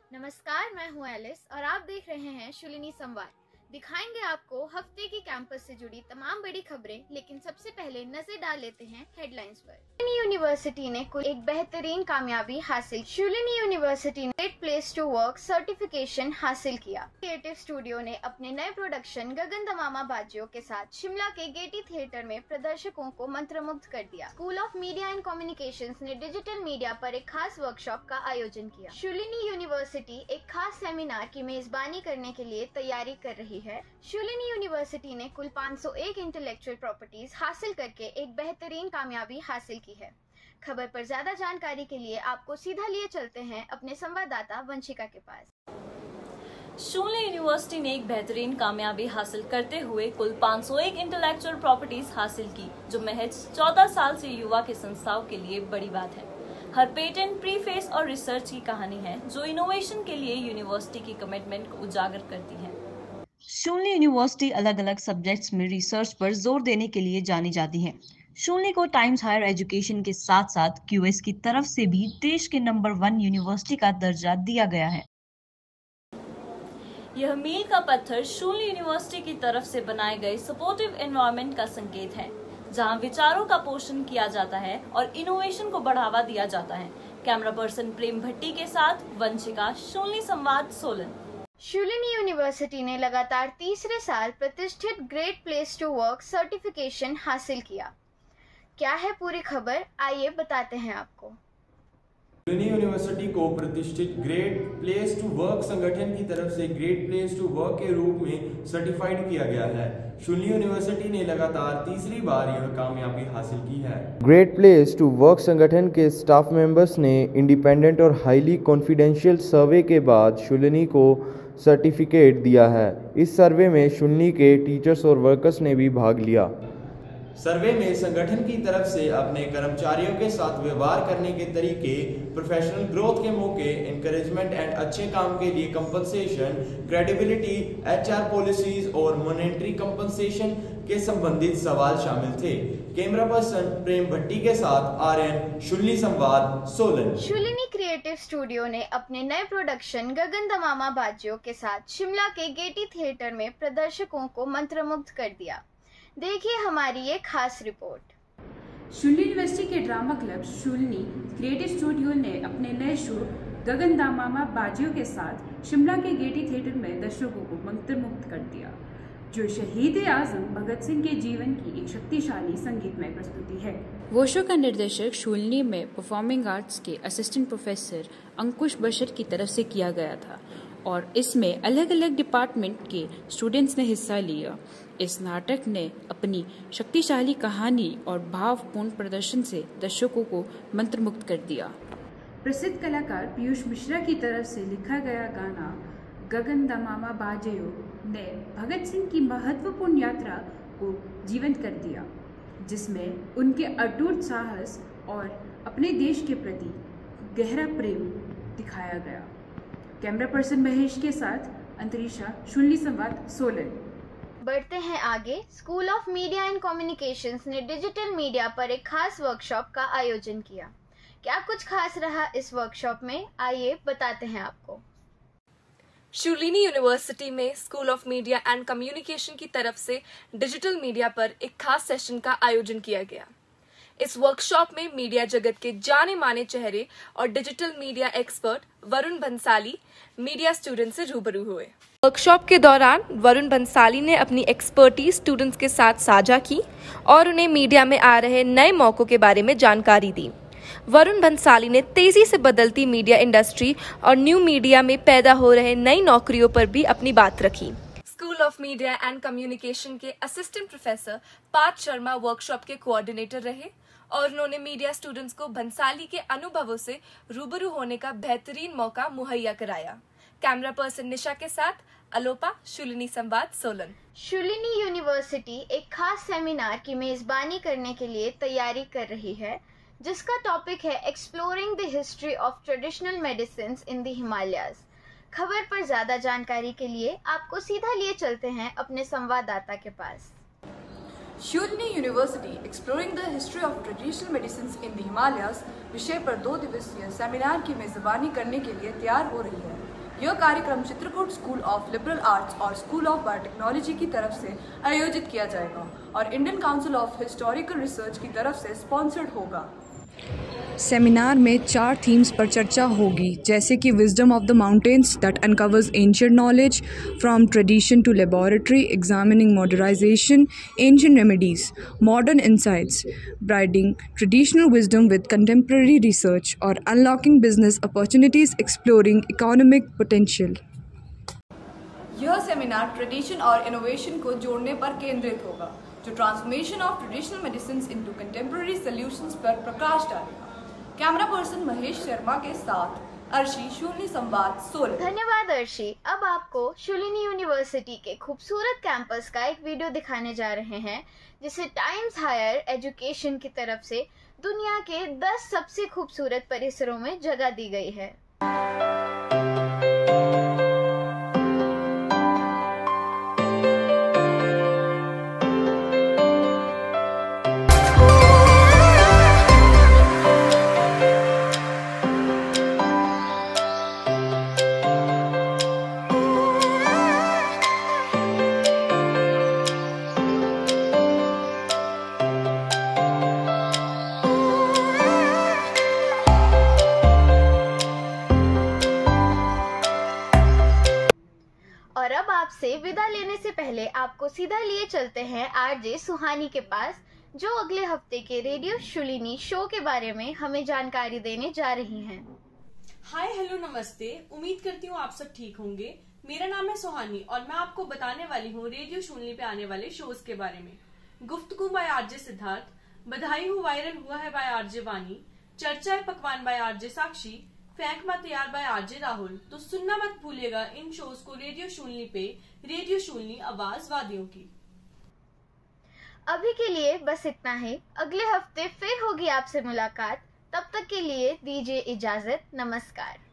नमस्कार, मैं हूं एलिस और आप देख रहे हैं शुलिनी संवाद। दिखाएंगे आपको हफ्ते की कैंपस से जुड़ी तमाम बड़ी खबरें, लेकिन सबसे पहले नजर डाल लेते हैं हेडलाइंस पर। शुलिनी यूनिवर्सिटी ने कुल एक बेहतरीन कामयाबी हासिल। शुलिनी यूनिवर्सिटी ने great place to work certification हासिल किया। क्रिएटिव स्टूडियो ने अपने नए प्रोडक्शन गगन दमामा बाजियों के साथ शिमला के गेटी थिएटर में प्रदर्शकों को मंत्रमुग्ध कर दिया। School of media and communications ने डिजिटल मीडिया पर एक खास वर्कशॉप का आयोजन किया। शुलिनी यूनिवर्सिटी एक खास सेमिनार की मेजबानी करने के लिए तैयारी कर रही है। शुलिनी यूनिवर्सिटी ने कुल 501 इंटेलेक्चुअल प्रॉपर्टीज हासिल करके एक बेहतरीन कामयाबी हासिल की है। खबर पर ज्यादा जानकारी के लिए आपको सीधा लिए चलते हैं अपने संवाददाता वंशिका के पास। शुलिनी यूनिवर्सिटी ने एक बेहतरीन कामयाबी हासिल करते हुए कुल 501 इंटेलेक्चुअल प्रॉपर्टीज हासिल की, जो महज 14 साल से युवा के संस्थाओं के लिए बड़ी बात है। हर पेटेंट, प्रीफेस और रिसर्च की कहानी है, जो इनोवेशन के लिए यूनिवर्सिटी की कमिटमेंट को उजागर करती है। शुलिनी यूनिवर्सिटी अलग अलग सब्जेक्ट्स में रिसर्च पर जोर देने के लिए जानी जाती है। शुलिनी को टाइम्स हायर एजुकेशन के साथ साथ क्यूएस की तरफ से भी देश के नंबर 1 यूनिवर्सिटी का दर्जा दिया गया है। यह मील का पत्थर शुलिनी यूनिवर्सिटी की तरफ से बनाए गए सपोर्टिव एनवायरनमेंट का संकेत है, जहां विचारों का पोषण किया जाता है और इनोवेशन को बढ़ावा दिया जाता है। कैमरा पर्सन प्रेम भट्टी के साथ वंशिका, शुलिनी संवाद, सोलन। शुलिनी यूनिवर्सिटी ने लगातार तीसरे साल प्रतिष्ठित great place to work certification हासिल किया। क्या है पूरी खबर, आइए बताते हैं आपको। शुलिनी यूनिवर्सिटी को प्रतिष्ठित ग्रेट प्लेस टू वर्क संगठन की तरफ से ग्रेट प्लेस टू वर्क के रूप में सर्टिफाइड किया गया है। शुलिनी यूनिवर्सिटी ने लगातार तीसरी बार यह कामयाबी हासिल की है। ग्रेट प्लेस टू वर्क संगठन के स्टाफ मेंबर्स ने इंडिपेंडेंट और हाईली कॉन्फिडेंशियल सर्वे के बाद शुलिनी को सर्टिफिकेट दिया है। इस सर्वे में शुलिनी के टीचर्स और वर्कर्स ने भी भाग लिया। सर्वे में संगठन की तरफ से अपने कर्मचारियों के साथ व्यवहार करने के तरीके, प्रोफेशनल ग्रोथ के मौके, एनकरेजमेंट एंड अच्छे काम के लिए कंपनसेशन, क्रेडिबिलिटी, एचआर पॉलिसीज और मॉनेटरी कंपनसेशन के संबंधित सवाल शामिल थे। कैमरा पर्सन प्रेम भट्टी के साथ आर्यन, शुलिनी संवाद, सोलन। शुलिनी क्रिएटिव स्टूडियो ने अपने नए प्रोडक्शन गगन दमामा बाजियों के साथ शिमला के गेटी थिएटर में प्रदर्शकों को मंत्रमुग्ध कर दिया। देखिए हमारी ये खास रिपोर्ट। शुलिनी यूनिवर्सिटी के drama club Shoolini creative studio ने अपने नए शो गगन दमामा बाजियों के साथ शिमला के गेटी थिएटर में दर्शकों को मंत्रमुग्ध कर दिया, जो शहीद आजम भगत सिंह के जीवन की एक शक्तिशाली संगीतमय प्रस्तुति है। वो शो का निर्देशक शुलिनी में परफॉर्मिंग आर्ट्स के असिस्टेंट प्रोफेसर अंकुश बशर की तरफ से किया गया था और इसमें अलग अलग डिपार्टमेंट के स्टूडेंट्स ने हिस्सा लिया। इस नाटक ने अपनी शक्तिशाली कहानी और भावपूर्ण प्रदर्शन से दर्शकों को मंत्रमुग्ध कर दिया। प्रसिद्ध कलाकार पीयूष मिश्रा की तरफ से लिखा गया गाना गगन दमामा बाजियों ने भगत सिंह की महत्वपूर्ण यात्रा को जीवंत कर दिया, जिसमें उनके अटूट साहस और अपने देश के प्रति गहरा प्रेम दिखाया गया। कैमरा पर्सन महेश के साथ अंतरिक्षा, शुलिनी संवाद, सोलन। बढ़ते हैं आगे। School of media and communications ने डिजिटल मीडिया पर एक खास वर्कशॉप का आयोजन किया। क्या कुछ खास रहा इस वर्कशॉप में, आइए बताते हैं आपको। शुलिनी यूनिवर्सिटी में school of media and communication की तरफ से डिजिटल मीडिया पर एक खास सेशन का आयोजन किया गया। इस वर्कशॉप में मीडिया जगत के जाने माने चेहरे और digital media expert Varun Bansali media student से रूबरू हुए। वर्कशॉप के दौरान वरुण बंसाली ने अपनी एक्सपर्टीज स्टूडेंट्स के साथ साझा की और उन्हें मीडिया में आ रहे नए मौकों के बारे में जानकारी दी। वरुण बंसाली ने तेजी से बदलती मीडिया इंडस्ट्री और न्यू मीडिया में पैदा हो रहे नई नौकरियों पर भी अपनी बात रखी। School of media and communication के assistant professor Parth Sharma workshop के कोऑर्डिनेटर रहे और उन्होंने मीडिया स्टूडेंट्स को बंसाली के अनुभवों से रूबरू होने का बेहतरीन मौका मुहैया कराया। कैमरा पर्सन निशा के साथ अलोपा, शुलिनी संवाद, सोलन। शुलिनी यूनिवर्सिटी एक खास सेमिनार की मेजबानी करने के लिए तैयारी कर रही है, जिसका टॉपिक है exploring the history of traditional medicines in the Himalayas. खबर पर ज्यादा जानकारी के लिए आपको सीधा लिए चलते हैं अपने संवाददाता के पास। Shoolini university exploring the history of traditional medicine in the Himalayas विषय पर 2 दिवसीय सेमिनार की मेजबानी करने के लिए तैयार हो रही है। यह कार्यक्रम Chitrakoot school of liberal arts और स्कूल ऑफ बायोटेक्नोलॉजी की तरफ से आयोजित किया जाएगा और Indian council of historical research की तरफ से स्पॉन्सर्ड होगा। सेमिनार में 4 थीम्स पर चर्चा होगी, जैसे कि wisdom of the mountains that uncovers ancient knowledge from tradition to laboratory, examining modernisation, ancient remedies, modern insights, bridging traditional wisdom with contemporary research और unlocking business opportunities exploring economic potential. यह seminar tradition और innovation को जोड़ने पर केंद्रित होगा, जो transformation of traditional medicine into contemporary solutions पर प्रकाश डालेगा। कैमरा पर्सन महेश शर्मा के साथ अर्शी, शूलिनी संवाद, सोलन। धन्यवाद अर्शी। अब आपको शूलिनी यूनिवर्सिटी के खूबसूरत कैंपस का एक वीडियो दिखाने जा रहे हैं, जिसे टाइम्स हायर एजुकेशन की तरफ से दुनिया के 10 सबसे खूबसूरत परिसरों में जगह दी गई है। और अब आपसे विदा लेने से पहले आपको सीधा लिए चलते हैं आरजे सुहानी के पास, जो अगले हफ्ते के रेडियो शूलिनी शो के बारे में हमें जानकारी देने जा रही हैं। हाय हेलो नमस्ते, उम्मीद करती हूँ आप सब ठीक होंगे। मेरा नाम है सुहानी और मैं आपको बताने वाली हूँ रेडियो शूलिनी पे आने वाले शोज के बारे में। गुफ्तगू बाय आरजे सिद्धार्थ, बधाई हो वायरल हुआ है बाय आरजे वानी, चर्चा है पकवान बाय आरजे साक्षी, फेंक मत यार बाय आरजे राहुल। तो सुनना मत भूलिएगा इन शोज को रेडियो शूलिनी पे, रेडियो शूलिनी आवाज वादियों की। अभी के लिए बस इतना ही। अगले हफ्ते फिर होगी आपसे मुलाकात। तब तक के लिए दीजिए इजाजत। नमस्कार।